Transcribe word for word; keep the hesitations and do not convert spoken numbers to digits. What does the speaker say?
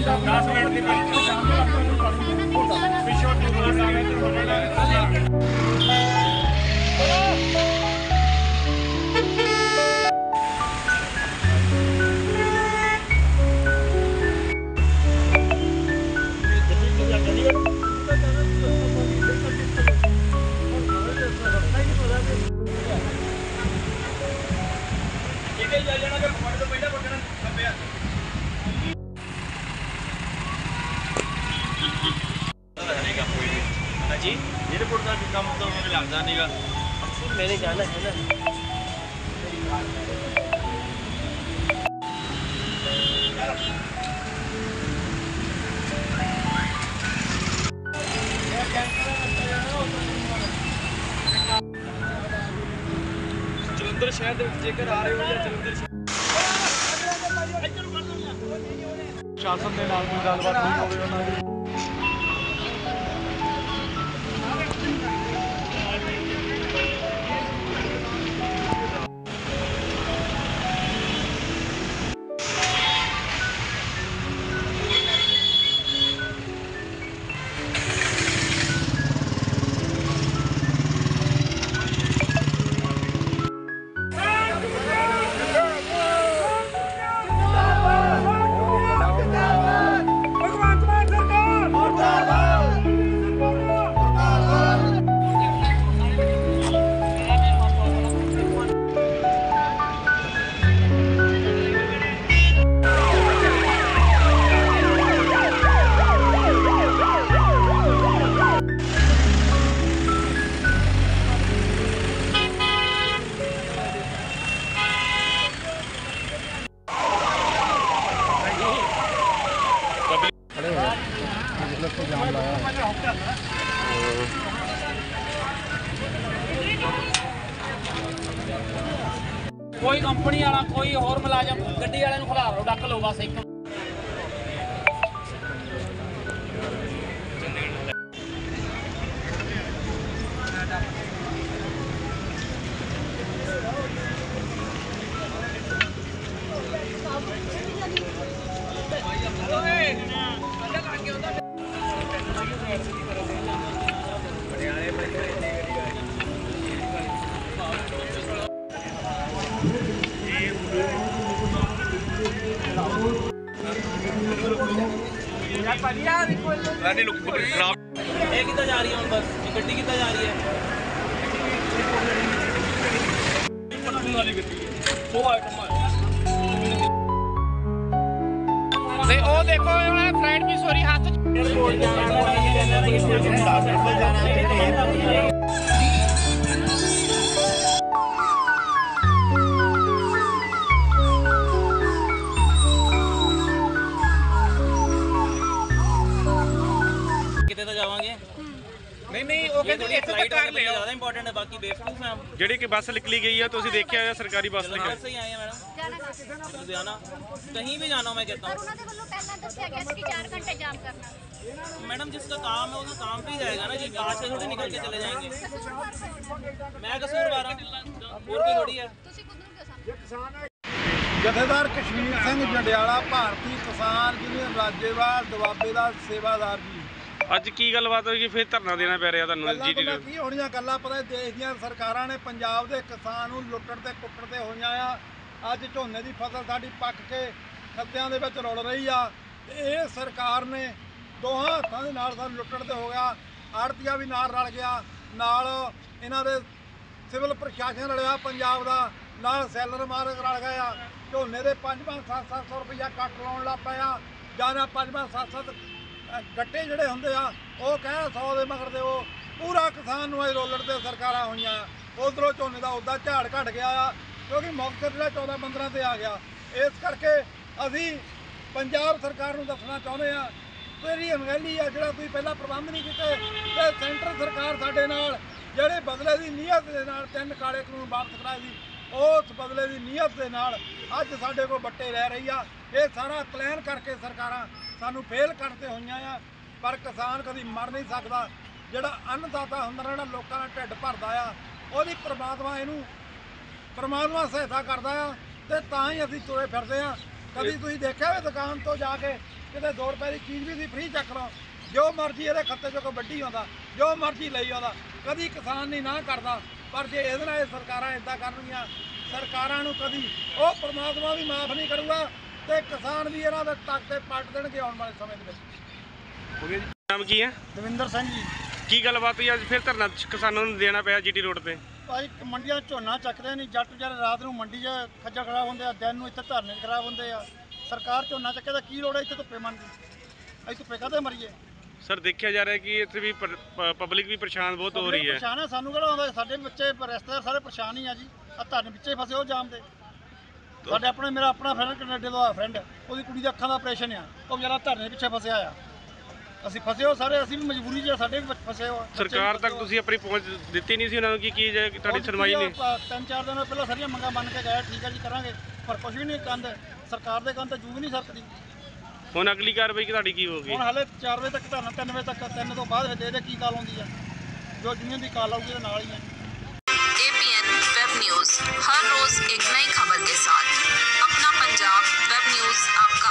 जी airport का काम तो मुझे लगता नहीं का मैंने जाना है ना। जलंधर शहर ਦੇ ਵਿੱਚ ਜੇਕਰ ਆ ਰਹੇ ਹੋ ਜਾਂ ਜਲੰਧਰ ਸ਼ਾਸਨ ਦੇ ਨਾਲ ਕੋਈ ਗੱਲਬਾਤ ਨਹੀਂ ਹੋਵੇ ਉਹਨਾਂ ਦੀ। कोई कंपनी वाला कोई होर मुलाजम गड्डी वाले खिलार लो डक लो बस एक कितना जा रही है बस गड्डी कितना जा रही है ओ देखो फ्लाइट भी सॉरी हाथ नहीं नहीं वो कहते हैं इतना कर ले ज्यादा इंपॉर्टेंट है बाकी बेवकूफ हैं हम जेडी की बस निकली गई है तो ਤੁਸੀਂ ਦੇਖਿਆ ਹੈ ਸਰਕਾਰੀ ਬੱਸ ਨਿਕਲੀ से ही आए हैं मैडम लुधियाना कहीं भी जाना मैं कहता हूं पर उन्होंने ਵੱਲੋਂ ਪਹਿਲਾਂ ਦੱਸਿਆ ਗਿਆ ਸੀ कि चार घंटे जाम करना मैडम जिसका काम है उसका काम भी जाएगा ना जी आज से थोड़ी निकल के चले जाएंगे मैं कसूरवार हूं और भी थोड़ी है ਤੁਸੀਂ ਖੁਦ ਨੂੰ ਕਿਉਂ ਸਮਝਦੇ ਜਥੇਦਾਰ ਕਸ਼ਮੀਰ ਸਿੰਘ ਜੰਡਿਆਲਾ ਭਾਰਤੀ ਕਿਸਾਨ ਯੂਨੀਅਨ ਰਾਜੇਵਾਲ ਦੁਆਬੇ ਦਾ ਸੇਵਾਦਾਰ ਜੀ ਅੱਜ ਕੀ ਗੱਲਬਾਤ ਹੋਈ ਫਿਰ ਧਰਨਾ ਦੇਣਾ ਪੈ ਰਿਹਾ ਤੁਹਾਨੂੰ ਜੀ ਟੀ ਕੀ ਹੋਣੀਆਂ ਗੱਲਾਂ ਪਤਾ ਦੇਸ਼ ਦੀਆਂ ਸਰਕਾਰਾਂ ਨੇ ਪੰਜਾਬ ਦੇ ਕਿਸਾਨ ਨੂੰ ਲੁੱਟਣ ਤੇ ਕੁੱਟਣ ਤੇ ਹੋਈਆਂ ਆ। ਅੱਜ ਝੋਨੇ ਦੀ ਫਸਲ ਸਾਡੀ ਪੱਕ ਕੇ ਖੱਤਿਆਂ ਦੇ ਵਿੱਚ ਰੁੜ ਰਹੀ ਆ ਤੇ ਇਹ ਸਰਕਾਰ ਨੇ ਦੋਹਾਂ ਹੱਥਾਂ ਦੇ ਨਾਲ ਸਾਨੂੰ ਲੁੱਟਣ ਤੇ ਹੋ ਗਿਆ। ਆੜਤੀਆ ਵੀ ਨਾਲ ਰਲ ਗਿਆ, ਨਾਲ ਇਹਨਾਂ ਦੇ ਸਿਵਲ ਪ੍ਰਸ਼ਾਸਨ ਰਲਿਆ ਪੰਜਾਬ ਦਾ, ਨਾਲ ਸੈਲਰ ਮਾਰਕ ਰਲ ਗਏ ਆ। ਝੋਨੇ ਦੇ ਪੰਜ ਪੰਜ ਸੱਤ ਸੱਤ ਸੌ ਰੁਪਈਆ ਕੱਟ ਲਾਉਣ ਲੱਗ ਪਏ ਆ ਜਾਂ ਨਾ ਪੰਜ ਪੰਜ ਸੱਤ ਸੱਤ ਗੱਟੇ ਜਿਹੜੇ ਹੁੰਦੇ ਆ ਉਹ ਕਹਿ ਸੌ ਦੇ ਮਗਰ ਦੇ ਉਹ ਪੂਰਾ ਕਿਸਾਨ ਨੂੰ ਇਹ ਰੋਲਣ ਤੇ ਸਰਕਾਰਾਂ ਹੋਈਆਂ। ਉਧਰੋਂ ਝੋਨੇ ਦਾ ਉੱਦਾਂ ਝਾੜ ਘਟ ਗਿਆ ਆ ਕਿਉਂਕਿ ਮੌਕਾ ਜਿਹੜਾ ਚੌਦਾਂ ਪੰਦਰਾਂ ਤੇ ਆ ਗਿਆ। ਇਸ ਕਰਕੇ ਅਸੀਂ ਪੰਜਾਬ ਸਰਕਾਰ ਨੂੰ ਦੱਸਣਾ ਚਾਹੁੰਦੇ ਆ ਤੇਰੀ ਅਣਗਹਿਲੀ ਆ ਜਿਹੜਾ ਤੁਸੀਂ ਪਹਿਲਾਂ ਪ੍ਰਬੰਧ ਨਹੀਂ ਕੀਤੇ ਤੇ ਸੈਂਟਰ ਸਰਕਾਰ ਸਾਡੇ ਨਾਲ ਜਿਹੜੇ ਬਦਲੇ ਦੀ ਨੀਅਤ ਦੇ ਨਾਲ ਤਿੰਨ ਕਾਲੇ ਕਾਨੂੰਨ ਵਾਪਸ ਕਰਾਏ ਸੀ ਉਸ ਬਦਲੇ ਦੀ ਨੀਅਤ ਦੇ ਨਾਲ ਅੱਜ ਸਾਡੇ ਕੋਲ ਬੱਟੇ ਰਹਿ ਰਹੀ ਆ। ਇਹ ਸਾਰਾ ਪਲਾਨ ਕਰਕੇ ਸਰਕਾਰਾਂ ਸਾਨੂੰ ਫੇਲ ਕਰਦੇ ਹੋਈਆਂ ਆ। ਪਰ ਕਿਸਾਨ ਕਦੀ ਮਰ ਨਹੀਂ ਸਕਦਾ। ਜਿਹੜਾ ਅੰਨਦਾਤਾ ਹੁੰਦਾ ਜਿਹੜਾ ਲੋਕਾਂ ਦਾ ਢਿੱਡ ਭਰਦਾ ਆ ਉਹਦੀ ਪ੍ਰਮਾਤਮਾ ਇਹਨੂੰ ਪ੍ਰਮਾਤਮਾ ਸਹਾਇਤਾ ਕਰਦਾ ਆ ਤੇ ਤਾਂ ਹੀ ਅਸੀਂ ਤੁਰੇ ਫਿਰਦੇ ਆ। ਕਦੀ ਤੁਸੀਂ ਦੇਖਿਆ ਵੀ ਦੁਕਾਨ ਤੋਂ ਜਾ ਕੇ किते दो रुपए की चीज़ भी सी फ्री चक लो, जो मर्जी ये खाते चो कोई वड्डी आਉਂਦਾ, जो मर्जी ਲਈ आਉਂਦਾ, कभी किसान नहीं ना करता। पर जे ਇਹਦੇ ਨਾਲ ਸਰਕਾਰਾਂ इदा ਕਰਨਗੀਆਂ, ਸਰਕਾਰਾਂ ਨੂੰ कभी ਉਹ परमात्मा भी माफ़ नहीं करूगा ਤੇ किसान भी ਇਹਨਾਂ ਦੇ ਟੱਕ ਤੇ ਪੱਟ ਦੇਣਗੇ ਆਉਣ ਵਾਲੇ ਸਮੇਂ ਦੇ ਵਿੱਚ। ਹੋ ਗਿਆ ਜੀ। ਨਾਮ ਕੀ ਹੈ? ਦਵਿੰਦਰ ਸਿੰਘ ਜੀ। ਕੀ ਗੱਲਬਾਤ ਹੋਈ ਅੱਜ ਫਿਰ ਧਰਨਾ ਕਿਸਾਨਾਂ ਨੂੰ ਦੇਣਾ ਪਿਆ ਜੀਟੀ ਰੋਡ ਤੇ? ਭਾਈ ਮੰਡੀਆਂ ਝੋਨਾ ਚੱਕਦੇ ਨਹੀਂ, ਜੱਟ ਜਿਹੜੇ ਰਾਤ ਨੂੰ ਮੰਡੀ 'ਚ ਖੱਜਲ ਖਰਾਬ ਹੁੰਦੇ ਆ, ਦਿਨ ਨੂੰ ਇੱਥੇ ਧਰਨੇ ਖਰਾਬ ਹੁੰਦੇ ਆ। ਸਰਕਾਰ ਝੋਨਾ ਚੱਕੇ ਦਾ ਕੀ ਲੋੜ ਹੈ ਇੱਥੇ ਧੁੱਪੇ ਮੰਨਦੀ, ਅਸੀਂ ਧੁੱਪੇ ਕਾਹਦੇ ਮਰੀਏ? ਸਰ ਦੇਖਿਆ ਜਾ ਰਿਹਾ ਕਿ ਇੱਥੇ ਵੀ ਪਬਲਿਕ ਵੀ ਪਰੇਸ਼ਾਨ ਬਹੁਤ ਹੋ ਰਹੀ ਹੈ। ਪਰੇਸ਼ਾਨ ਹੈ, ਸਾਨੂੰ ਕਿਹੜਾ ਹੁੰਦਾ, ਸਾਡੇ ਬੱਚੇ ਰਿਸ਼ਤੇਦਾਰ ਸਾਰੇ ਪਰੇਸ਼ਾਨ ਹੀ ਆ ਜੀ। ਆ ਧਰਨੇ ਵਿੱਚੇ ਫਸੇ ਹੋ ਜਾਮ ਦੇ। ਸਾਡੇ ਆਪਣੇ ਮੇਰਾ ਆਪਣਾ ਫਰੈਂਡ ਕੈਨੇਡਾ ਦਾ ਫਰੈਂਡ, ਉਹਦੀ ਕੁੜੀ ਦਾ ਅੱਖਾਂ ਦਾ ਆਪਰੇਸ਼ਨ ਆ, ਉਹ ਵਿਚਾਰਾ ਧਰਨੇ ਪਿੱਛੇ ਫਸਿਆ ਆ। ਅਸੀਂ ਫਸੇ ਹੋ ਸਾਰੇ, ਅਸੀਂ ਵੀ ਮਜਬੂਰੀ 'ਚ ਸਾਡੇ ਵੀ ਫਸੇ ਹੋ। ਸਰਕਾਰ ਤੱਕ ਤੁਸੀਂ ਆਪਣੀ ਪਹੁੰਚ ਦਿੱਤੀ ਨਹੀਂ ਸੀ ਉਹਨਾਂ ਨੂੰ ਕਿ ਕੀ ਤੁਹਾਡੀ ਸੁਣਵਾਈ ਨਹੀਂ? ਤਿੰਨ ਚਾਰ ਦਿਨ ਪਹਿਲਾਂ ਸਾਰੀਆਂ ਮੰਗਾਂ ਮੰਨ ਕੇ ਗਏ, ਠੀਕ ਹੈ ਜੀ ਕਰਾਂਗੇ, ਪਰ ਕੁਝ ਵੀ ਨਹੀਂ ਕੰਧ ਸਰਕਾਰ ਦੇ ਕੰਧ ਤੇ ਜੂ ਵੀ ਨਹੀਂ ਸਰਕਦੀ। ਹੁਣ ਅਗਲੀ ਕਾਰਵਾਈ ਤੁਹਾਡੀ ਕੀ ਹੋਊਗੀ? ਹੁਣ ਹਾਲੇ ਚਾਰ ਵਜੇ ਤੱਕ ਧਰਨਾ, ਤਿੰਨ ਵਜੇ ਤੱਕ, ਤਿੰਨ ਤੋਂ ਬਾਅਦ ਦੇ ਦੇ ਕੀ ਕਾਲ ਆਉਂਦੀ ਆ, ਜੋ ਯੂਨੀਅਨ ਦੀ ਕਾਲ ਆਊਗੀ ਉਹਦੇ ਨਾਲ ਹੀ ਹੈ। एपीएन वेब न्यूज़ हर रोज एक नई खबर के साथ। अपना पंजाब वेब न्यूज़ आप